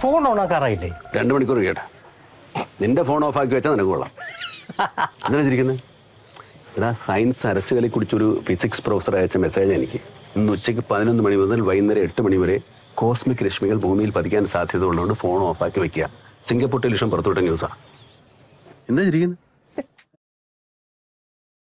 Phone ഓണാക്കാറായില്ലേ? 2 മണിക്കൂർ കേട്ടാ. നിന്റെ ഫോൺ ഓഫാക്കി വെച്ചാൽ നിനക്ക് കൊള്ളാം. എന്തിനാ ചിരിക്കുന്നത്? എടാ, സയൻസ് അരച്ചുകലി കുടിച്ചൊരു ഫിസിക്സ് പ്രൊഫസർ അയച്ച മെസ്സേജ് എനിക്ക്. ഇന്ന് ഉച്ചയ്ക്ക് 11 മണി മുതൽ വൈകുന്നേരം 8 മണി വരെ കോസ്മിക് രശ്മികൾ ഭൂമിയിൽ പതിക്കാൻ സാധ്യത ഉള്ളതുകൊണ്ട് ഫോൺ ഓഫാക്കി വെക്കുക. സിംഗപ്പൂർ ടെലിവിഷൻ പുറത്തുവിട്ട ന്യൂസാണ്. എന്താ ചിരിക്കുന്നത്?